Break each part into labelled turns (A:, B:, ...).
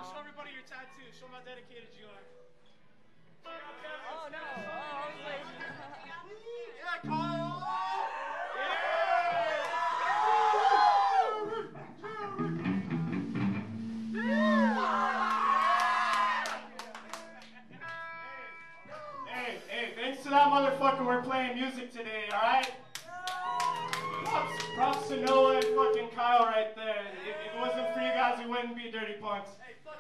A: show everybody your tattoo. Show them how dedicated you are.
B: Oh no. Oh, I was like...
A: Yeah, Kyle! Hey, thanks to that motherfucker, we're playing music today, alright? Props to Noah and fucking Kyle right there. If it wasn't for you guys, we wouldn't be Dirty Punks. Hey, fuck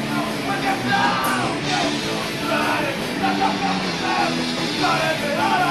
A: Get